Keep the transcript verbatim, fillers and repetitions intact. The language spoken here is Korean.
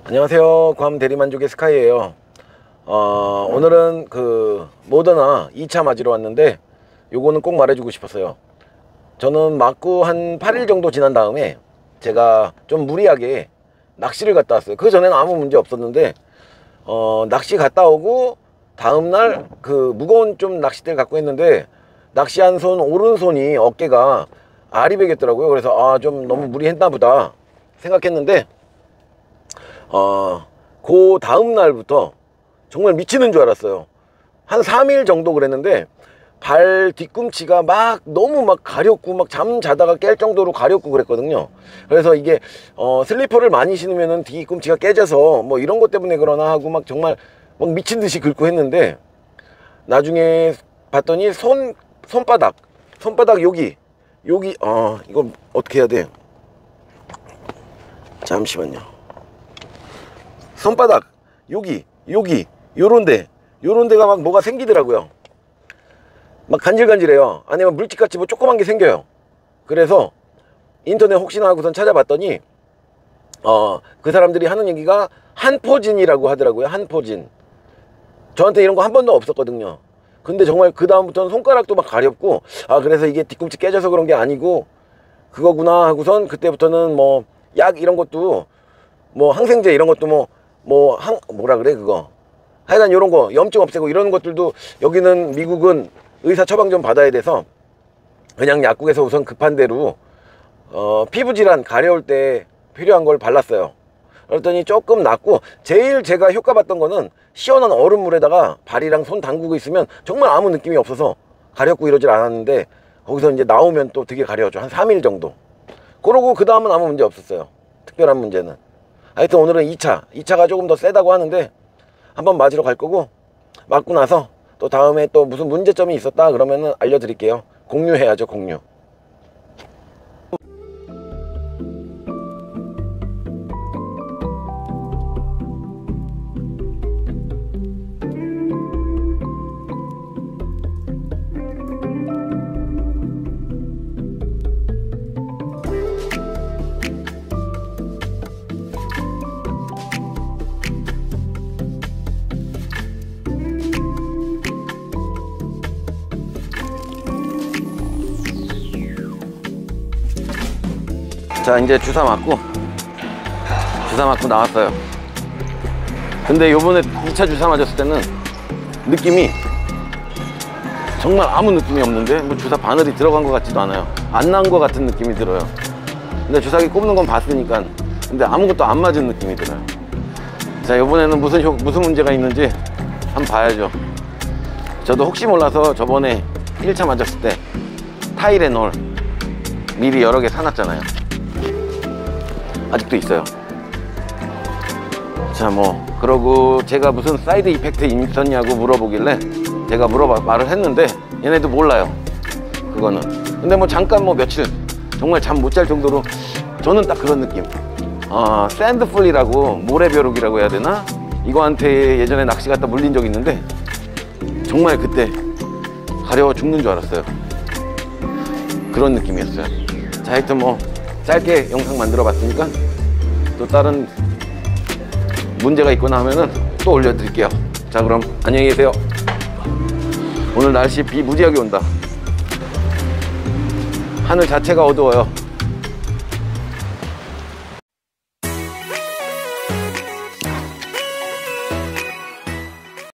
안녕하세요. 괌 대리만족의 스카이예요. 어, 오늘은 그 모더나 이 차 맞으러 왔는데 요거는 꼭 말해주고 싶었어요. 저는 맞고 한 팔 일 정도 지난 다음에 제가 좀 무리하게 낚시를 갔다 왔어요. 그 전에는 아무 문제 없었는데 어, 낚시 갔다 오고 다음날 그 무거운 좀 낚싯대를 갖고 있는데 낚시한 손 오른손이 어깨가 알이 베겠더라고요. 그래서 아, 좀 너무 무리했나 보다 생각했는데 어, 그 다음 날부터 정말 미치는 줄 알았어요. 한 삼 일 정도 그랬는데 발 뒤꿈치가 막 너무 막 가렵고 막 잠 자다가 깰 정도로 가렵고 그랬거든요. 그래서 이게 어, 슬리퍼를 많이 신으면은 뒤꿈치가 깨져서 뭐 이런 것 때문에 그러나 하고 막 정말 막 미친 듯이 긁고 했는데 나중에 봤더니 손 손바닥 손바닥 여기 여기 어 이거 어떻게 해야 돼? 잠시만요. 손바닥 여기 여기 요런데 요런데가 막 뭐가 생기더라고요. 막 간질간질해요. 아니면 물집같이 뭐 조그만 게 생겨요. 그래서 인터넷 혹시나 하고선 찾아봤더니 어 그 사람들이 하는 얘기가 한포진이라고 하더라고요. 한포진. 저한테 이런 거 한 번도 없었거든요. 근데 정말 그 다음부터는 손가락도 막 가렵고 아 그래서 이게 뒤꿈치 깨져서 그런 게 아니고 그거구나 하고선 그때부터는 뭐 약 이런 것도 뭐 항생제 이런 것도 뭐 뭐 항 뭐라 그래 그거 하여간 요런 거 염증 없애고 이런 것들도 여기는 미국은 의사 처방 좀 받아야 돼서 그냥 약국에서 우선 급한 대로 어 피부 질환 가려울 때 필요한 걸 발랐어요. 그랬더니 조금 낫고 제일 제가 효과 봤던 거는 시원한 얼음물에다가 발이랑 손 담그고 있으면 정말 아무 느낌이 없어서 가렵고 이러질 않았는데 거기서 이제 나오면 또 되게 가려워져. 한 삼 일 정도. 그러고 그 다음은 아무 문제 없었어요. 특별한 문제는. 하여튼 오늘은 이 차 이 차가 조금 더 세다고 하는데 한번 맞으러 갈 거고 맞고 나서 또 다음에 또 무슨 문제점이 있었다 그러면은 알려드릴게요. 공유해야죠. 공유. 자 이제 주사 맞고 주사 맞고 나왔어요. 근데 요번에 이 차 주사 맞았을 때는 느낌이 정말 아무 느낌이 없는데 뭐 주사 바늘이 들어간 것 같지도 않아요. 안 난 것 같은 느낌이 들어요. 근데 주사기 꼽는 건 봤으니까 근데 아무것도 안 맞은 느낌이 들어요. 자 요번에는 무슨 효, 무슨 문제가 있는지 한번 봐야죠. 저도 혹시 몰라서 저번에 일 차 맞았을 때 타이레놀 미리 여러 개 사놨잖아요. 아직도 있어요. 자 뭐 그러고 제가 무슨 사이드 이펙트 있었냐고 물어보길래 제가 물어봐 말을 했는데 얘네도 몰라요 그거는. 근데 뭐 잠깐 뭐 며칠 정말 잠 못 잘 정도로 저는 딱 그런 느낌. 어, 샌드풀이라고 모래벼룩이라고 해야 되나? 이거한테 예전에 낚시 갔다 물린 적 있는데 정말 그때 가려워 죽는 줄 알았어요. 그런 느낌이었어요. 자 하여튼 뭐 짧게 영상 만들어 봤으니까 또 다른 문제가 있거나 하면은 또 올려드릴게요. 자 그럼 안녕히 계세요. 오늘 날씨 비 무지하게 온다. 하늘 자체가 어두워요.